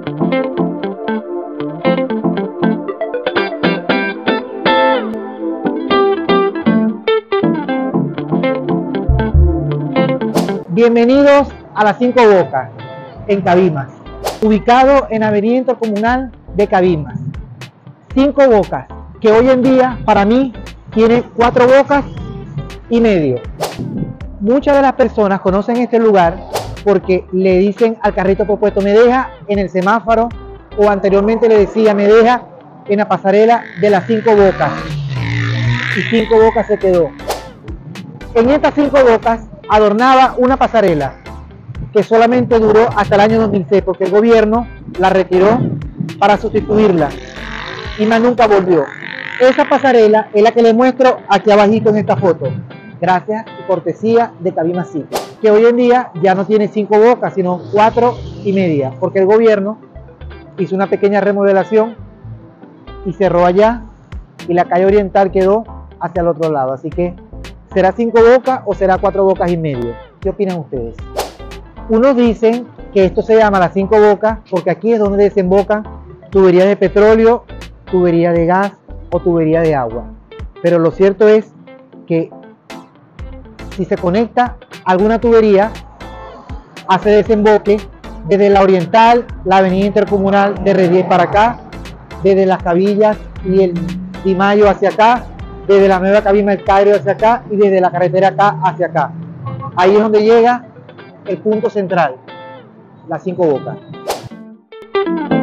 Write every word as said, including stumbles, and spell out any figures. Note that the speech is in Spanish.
Bienvenidos a Las Cinco Bocas, en Cabimas, ubicado en Avenida Intercomunal de Cabimas. Cinco Bocas, que hoy en día para mí tiene cuatro bocas y medio. Muchas de las personas conocen este lugar porque le dicen al carrito propuesto me deja en el semáforo, o anteriormente le decía me deja en la pasarela de Las Cinco Bocas, y Cinco Bocas se quedó. En estas Cinco Bocas adornaba una pasarela que solamente duró hasta el año dos mil seis, porque el gobierno la retiró para sustituirla y más nunca volvió. Esa pasarela es la que les muestro aquí abajito en esta foto, gracias y cortesía de Cabimas City, que hoy en día ya no tiene cinco bocas sino cuatro y media, porque el gobierno hizo una pequeña remodelación y cerró allá, y la calle oriental quedó hacia el otro lado. Así que ¿será cinco bocas o será cuatro bocas y medio? ¿Qué opinan ustedes? Unos dicen que esto se llama Las Cinco Bocas porque aquí es donde desembocan tuberías de petróleo, tubería de gas o tubería de agua. Pero lo cierto es que si se conecta alguna tubería, hace desemboque desde la oriental, la avenida intercomunal de R diez para acá, desde Las Cabillas y el Di Mayo hacia acá, desde la nueva Cabima El Cairo hacia acá y desde la carretera acá hacia acá. Ahí es donde llega el punto central, Las Cinco Bocas.